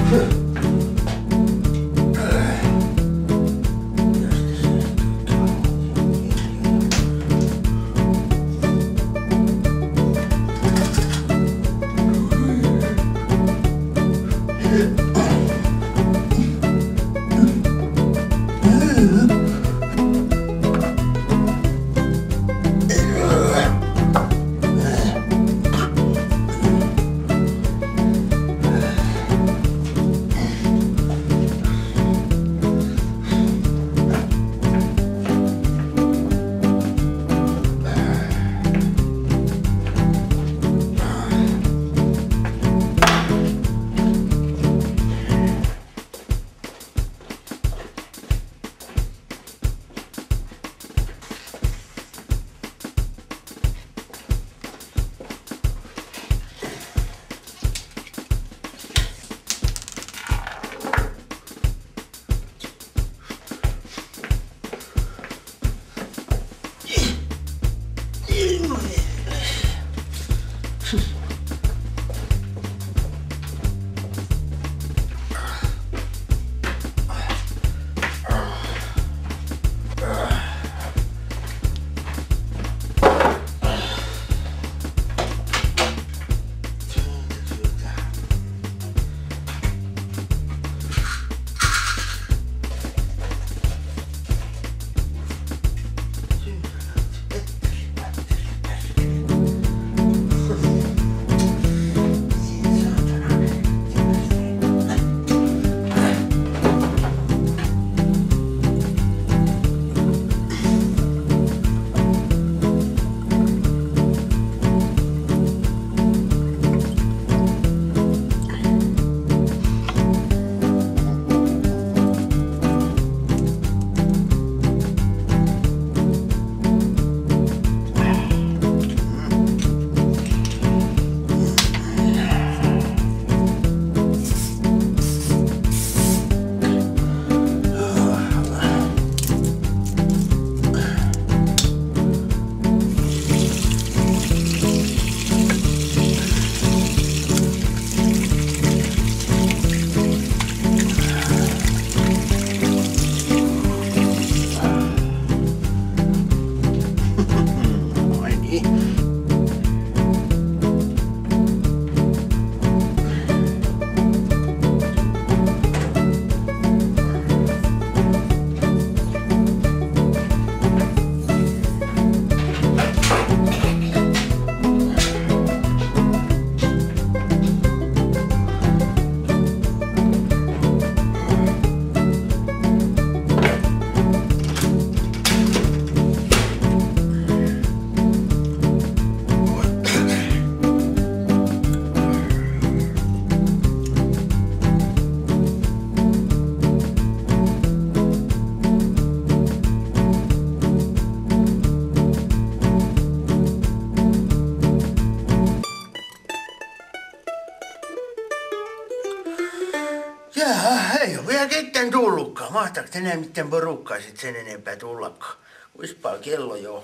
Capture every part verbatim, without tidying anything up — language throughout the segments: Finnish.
Ei ole vielä ketään tullutkaan. Mahtaako enää mitään porukkaa sit sen enempää tullakaan? Kuispaa kello jo.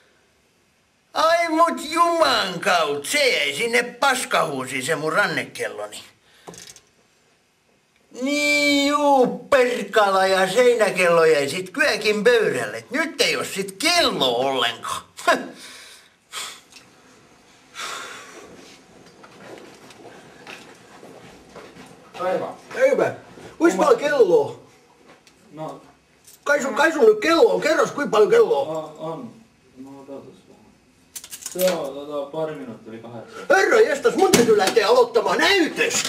Ai mut juman kaut, se jäi sinne paskahuusiin se mun rannekelloni. Niin juu, perkala ja seinäkello jäi sit kyökin pöydälle. Nyt ei oo sit kello ollenkaan. Päivä. Päivä. Kuinka paljon kelloa? No. Kai sun, kai sun nyt kello on. Kerros, kuinka paljon kelloa? On, on. No odotas vähän. Se on tota, pari minuuttia yli kahdeksan. Herra jestas, mun täytyy lähteä aloittamaan näytös.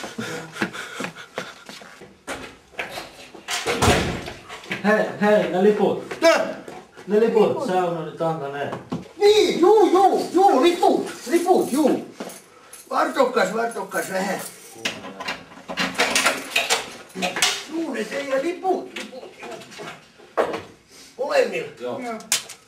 Hei, hei, ne liput. Tää? Ne liput, liput. Sä on nyt antaneet. Niin, juu, juu, juu, liput, liput, juu. Vartokkas, vartokkas vähän. Juu, ne teidän liput, liput, juu. Molemmilla. Joo. Joo.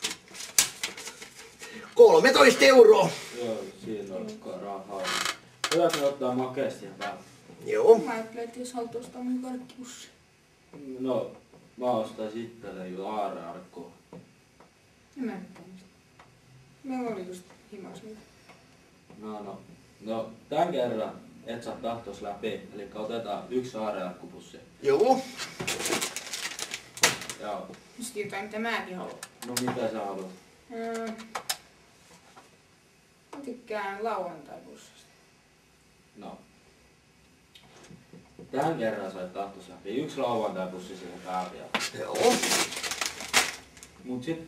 kolmetoista euroa. Joo, siinä on rahaa. Voidaanko me ottaa makeasti ja päälle? Joo. Mä ajattelin, että jos haluat ostaa mun karkkipussi. No, mä ostaisin itselleni ju aarrearkkoa. En mä nyt sitä. Meillä oli just himas niitä. No, no. No, tän kerran et saa tahtos läpi. Eli otetaan yksi aarrearkkupussi. Joo. Joo. Sitten jotain mitä mäkin haluan. No mitä sä haluat? Öö, mä tykkään lauantai-pussista. No. Tähän kerran sait tahtos läpi. Yksi lauantai-pussi siihen päälle. Joo. Mut sit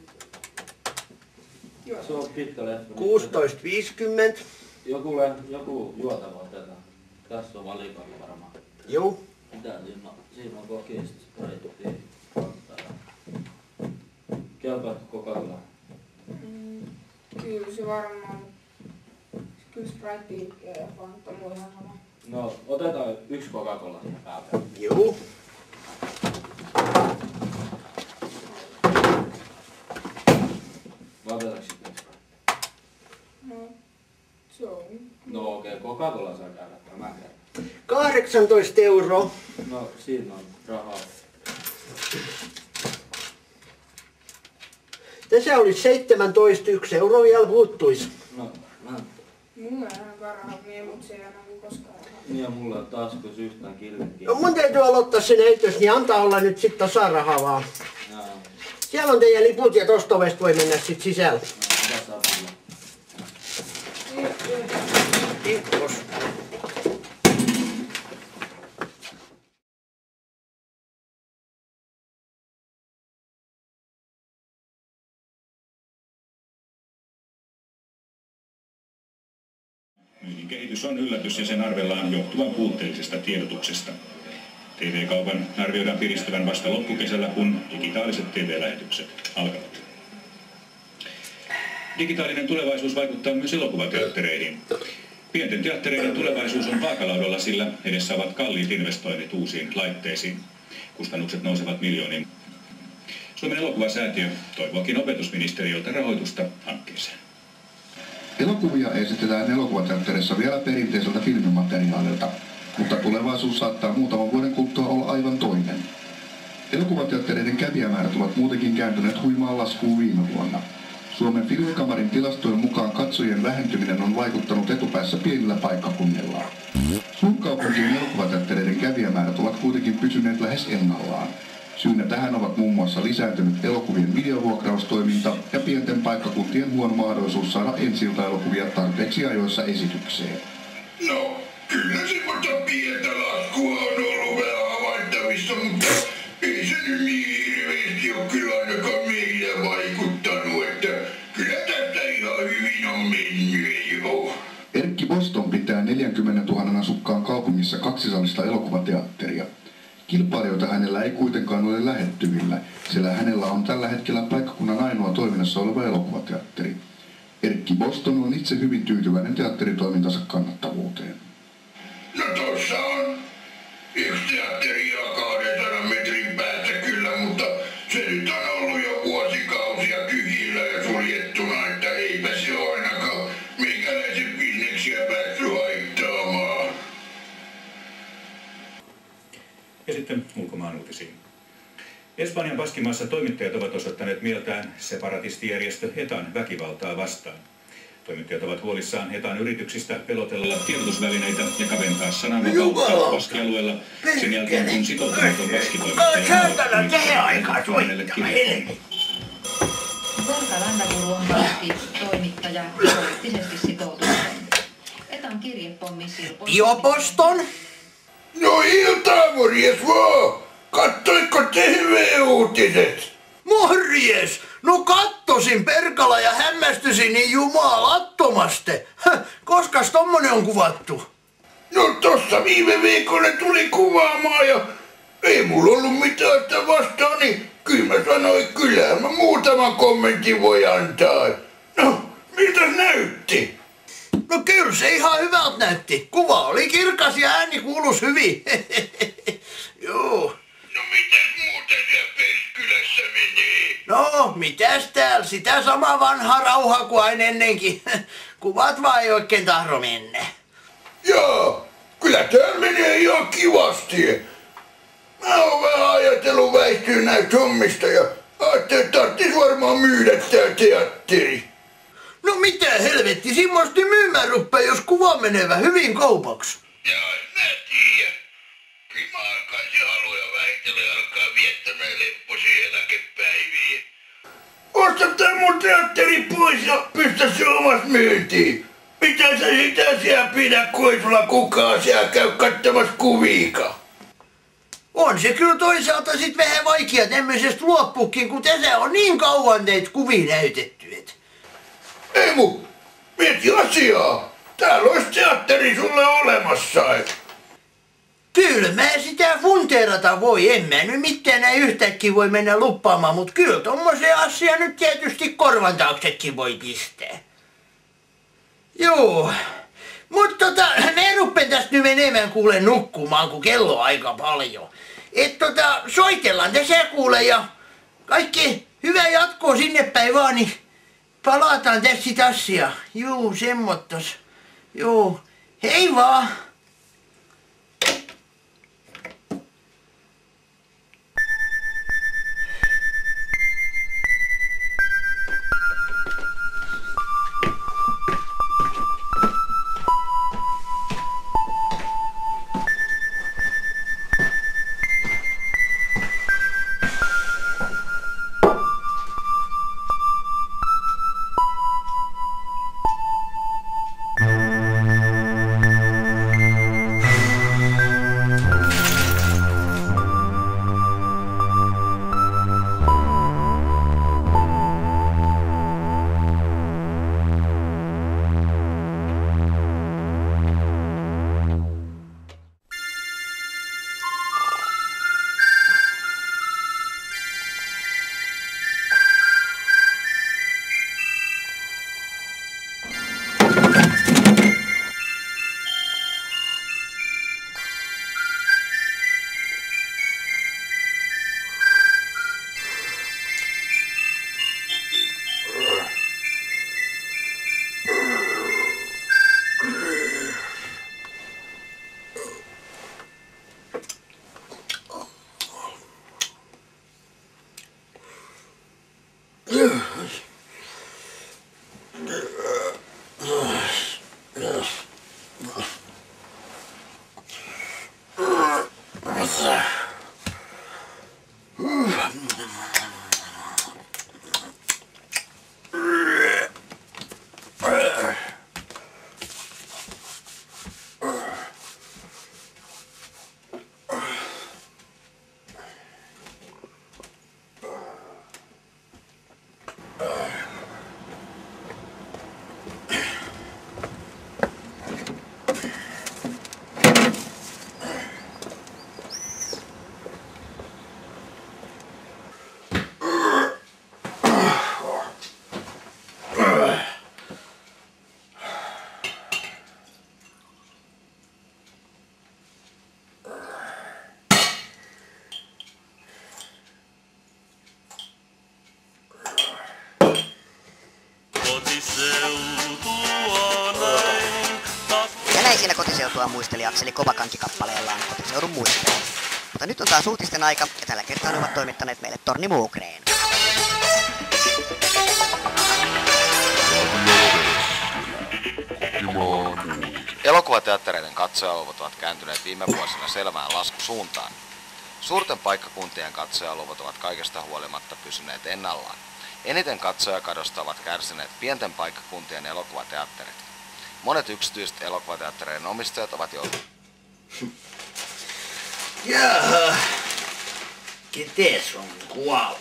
Joo. se on pitkä leffa. kuusitoista viisikymmentä. Joku, le, joku juotava otetaan. Tässä on valikoima varmaan. Joo. Mitä siinä on? Siinä on kokista, sprayttia, kantaa. Kelpaatko Coca-Cola? Mm, kyllä se varmaan. Kyllä Sprite ja Fanta muu ihan sama. No, otetaan yksi Coca-Cola siihen päälle. Joo. Vai otetaanko sitten yksi? No, se on. No okei, okay, Coca-Cola saa käydä tämän kerran. kahdeksantoista euroa. No, siinä on rahaa. Tässä oli seitsemäntoista, yksi euro vielä puuttuisi. No, mä... Mulla ei ainakaan rahaa, mie, mut se ei aina kuin koskaan rahaa. Niin ja mulla on taskuissa yhtään killenkin. No mun täytyy aloittaa sen heitös, niin antaa olla nyt sit tasarahaa vaan. Jaa. Siellä on teidän liput ja tosta ovesta voi mennä sit sisällä. No, mitä saa panna? Kiitos. Myynnin kehitys on yllätys ja sen arvellaan johtuvan puutteellisesta tiedotuksesta. T V-kaupan arvioidaan piristyvän vasta loppukesällä, kun digitaaliset T V-lähetykset alkavat. Digitaalinen tulevaisuus vaikuttaa myös elokuvateattereihin. Pienten teattereiden tulevaisuus on vaakalaudalla, sillä edessä ovat kalliit investoinnit uusiin laitteisiin. Kustannukset nousevat miljooniin. Suomen elokuvasäätiö toivookin opetusministeriöltä rahoitusta hankkeeseen. Elokuvia esitetään elokuvateatterissa vielä perinteiseltä filmimateriaalilta, mutta tulevaisuus saattaa muutaman vuoden kuluttua olla aivan toinen. Elokuvateattereiden kävijämäärät ovat muutenkin kääntyneet huimaan laskuun viime vuonna. Suomen filmikamarin tilastojen mukaan katsojien vähentyminen on vaikuttanut etupäässä pienillä paikkakunnilla. Suurkaupunkien elokuvateattereiden kävijämäärät ovat kuitenkin pysyneet lähes ennallaan. Syynä tähän ovat muun muassa lisääntynyt elokuvien videovuokraustoiminta ja pienten paikkakuntien huono mahdollisuus saada ensi-ilta-elokuvia tarpeeksi ajoissa esitykseen. No, kyllä semmoista pientä laskua on ollut vähän havaittavissa, mutta ei se nyt niin hirveästi ole kyllä ainakaan meillä vaikuttanut, että kyllä tästä ihan hyvin on mennyt jo. Erkki Boston pitää neljäkymmentätuhatta asukkaan kaupungissa kaksisallista elokuvateatteria. Kilpailijoita hänellä ei kuitenkaan ole lähettyvillä, sillä hänellä on tällä hetkellä paikkakunnan ainoa toiminnassa oleva elokuvateatteri. Erkki Boston on itse hyvin tyytyväinen teatteritoimintansa kannattavuuteen. No tossa on yksi teatteri ja kahdensadan metrin päässä kyllä, mutta se nyt on ollut jo vuosikausia tyhjillä ja suljettuna, että eipä se ole ainakaan meikäläisen bisneksiä päässyt haittaamaan. Ja sitten ulkomaan uutisiin. Espanjan Baskimaassa toimittajat ovat osoittaneet mieltään separatistijärjestö ETAn väkivaltaa vastaan. Toimittajat ovat huolissaan ETAn yrityksistä pelotella tiedotusvälineitä ja kaventaa sananvapautta Baskialueella sen jälkeen, kun sitoutumaton baskitoimittaja Gorka Landaguru on baski-toimittaja ja poliittisesti sitoutunut. ETAn kirjepommi silpoi... Bioposton? No iltaa, morjes vaan! Kattoitko T V-uutiset? Morjes! No kattosin perkala ja hämmästyisin niin jumalattomasti. Koskas tommonen on kuvattu? No tossa viime viikolla tuli kuvaamaan ja ei mulla ollut mitään sitä vastaan, niin kyllä mä sanoin, kyllähän mä muutaman kommentin voi antaa. No, miltä näytti? No kyllä se ihan hyvältä näytti. Kuva oli kirkas ja ääni kuulus hyvin. Joo. No mitäs muuta siellä Perskylässä menee? No, mitäs täällä? Sitä sama vanha rauha kuin aina ennenkin. Kuvat vaan ei oikein tahdo mennä. Joo, kyllä täällä menee ihan kivasti. Mä oon vähän ajatellut väistyä näistä hommista ja ajattelin, että tarttis varmaan myydä tää teatteri. No mitä helvetti, semmoista myymään ruppee, jos kuva menevä hyvin kaupaksi. Jaa, en mä tiedä. Kyllä mä alkaisin haluja väitellä ja alkaa viettämään lepposia eläkepäiviä. Osta tää mun teatteri pois ja pistä se omas myyntiin. Mitä sä sitä siellä pidä, kun ei sulla kukaan siellä käy kattamassa kuviika? On se kyllä toisaalta sit vähän vaikea tämmöisestä luoppukin, kun tässä on niin kauan teitä kuvia näytetty, et. Ei mu, mieti asiaa. Täällä olisi teatteri sulle olemassa, et. Kyllä mä sitä funteerata voi, en mä nyt mitään näin yhtäkkiä voi mennä luppaamaan, mut kyllä tommoseen asiaan nyt tietysti korvan taaksekin voi pistää. Joo, mut tota, mä ruppen tästä nyt menemään kuule nukkumaan, kun kello on aika paljon. Et tota, soitellaan tässä kuule ja kaikki hyvää jatkoa sinne päin vaan, niin palataan tässä sit asiaan. Juu, semmottos. Joo, hei vaan. Ja näin siinä kotiseutua muisteli Akseli Kovakanki-kappaleellaan kotiseudun muistelu. Mutta nyt on taas uutisten aika ja tällä kertaa ne ovat toimittaneet meille Torni Muukreen. Elokuvateattereiden katsojaluvut ovat kääntyneet viime vuosina selvään laskusuuntaan. Suurten paikkakuntien katsojaluvut ovat kaikesta huolimatta pysyneet ennallaan. Eniten katsojakadosta ovat kärsineet pienten paikkakuntien elokuvateatterit. Monet yksityiset elokuvateattereiden omistajat ovat joutuneet. Jaha, ketes on kuollut?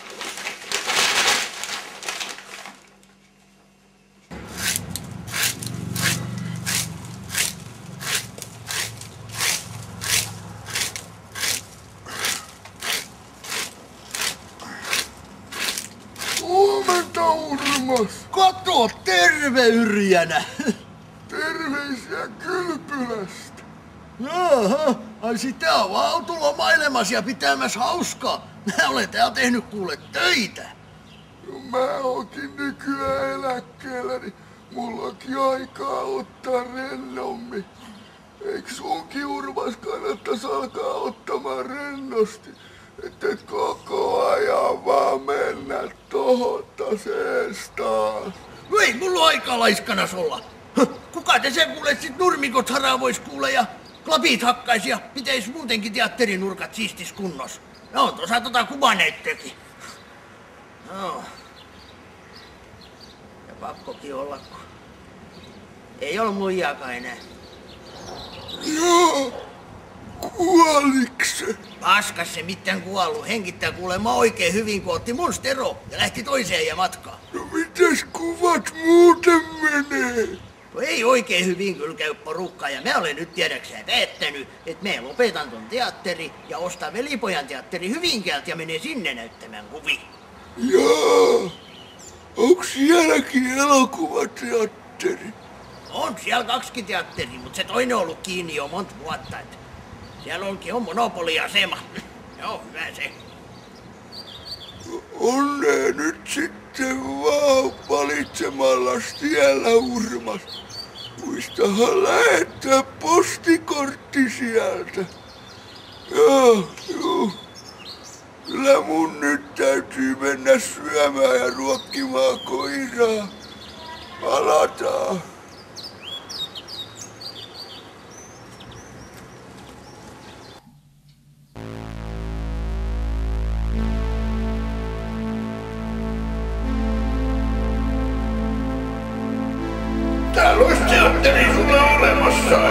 Huomenta, Urmas. Kato, terve Yrjänä. Terveisiä Kylpylästä. Jaha, ai sitä on vaan autolomailemassa ja pitämässä hauskaa. Mä olen täällä tehnyt kuule töitä. No mä oonkin nykyään eläkkeellä, niin mulla onkin aikaa ottaa rennommin. Eikö sunkin, Urmas, kannattais alkaa ottamaan rennosti? Että et koko ajan vaan mennä tohon tasees taas. No ei mulla aikaa laiskanas olla. Kuka te sen kuule sit nurmikot haravois kuule ja Klapit hakkaisi ja pitäis muutenkin teatterinurkat siistis kunnos. No, tuossa tota kuvanäyttökin. No. Ja pakkokin olla, kun ei ole muijaakaan enää. Joo. Kuoliks se? Paskas se mitään kuollut. Hengittää kuulemma oikein hyvin, kun otti mun stero ja lähti toiseen ja matkaan. No mitäs kuvat muuten menee? No ei oikein hyvin kyllä käy porukkaa ja mä olen nyt tiedäkseen päättänyt, että mä lopetan ton teatteri ja ostan velipojan teatteri Hyvinkäältä ja menen sinne näyttämään kuvia. Jaa. Onks sielläkin elokuvateatteri? On siellä kaksikin teatteri, mutta se toinen on ollut kiinni jo monta vuotta. Että siellä onkin on monopoliasema. Joo, hyvä se. Onnea nyt sitten vaan valitsemalla tiellä Urmas. Muistahan lähettää postikortti sieltä. Joo, joo. Kyllä mun nyt täytyy mennä syömään ja ruokkimaan koiraa. Palataan. Täällä olisi teatteri sulle olemassa.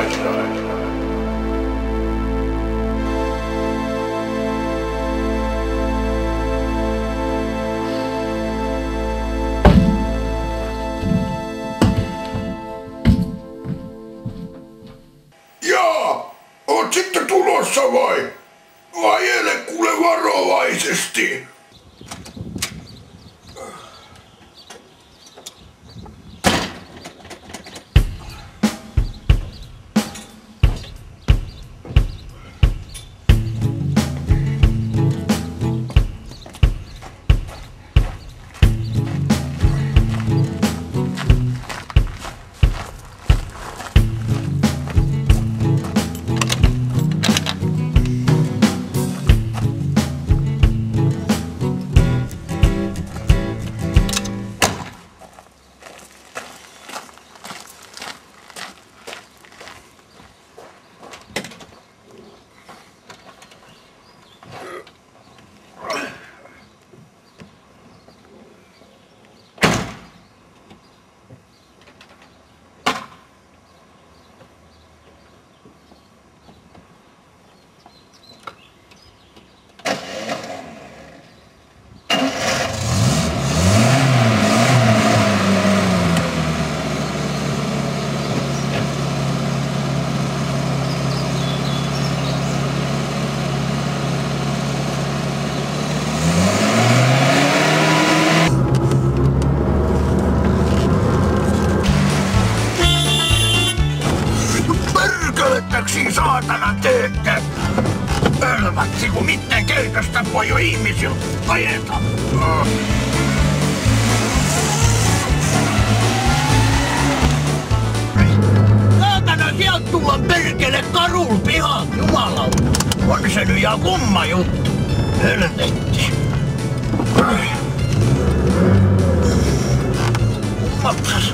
Jaa, oot sitten tulossa vai? Ajele kuule varovaisesti. Pölköttäksi saatana teette? Pölväksi, kun mitään käytöstä voi jo ihmisiltä ajeta. Saatana, sieltä tullaan perkele karul pihalta, jumalauta. On se nyt ihan kumma juttu. Helvetti. Kummapas.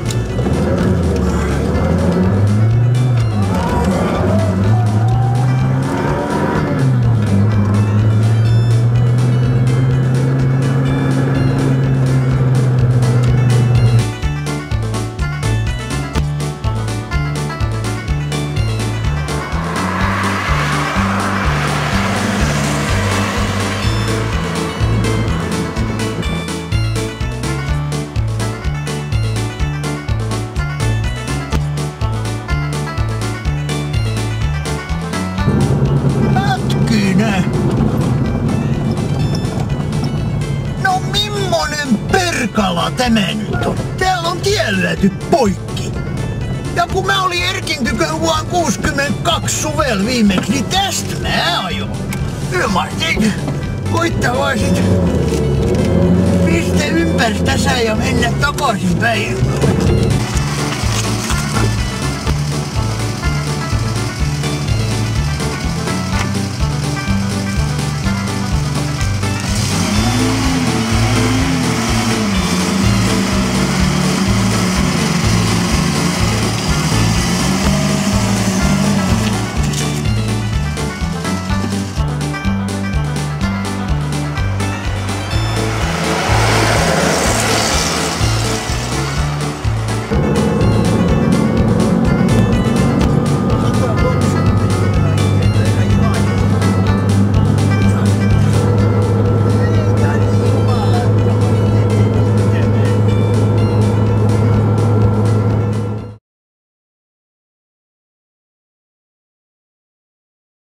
No mimmonen perkala tämä nyt on? Täällä on tielläty poikki. Ja kun mä olin Erkin tykön vuonna kuusikymmentäkaksi suvel viimeksi, niin tästä mä ajoin. Ymmärsit? Koittaa vaan sit piste ympäri tässä ja mennä takaisin päin.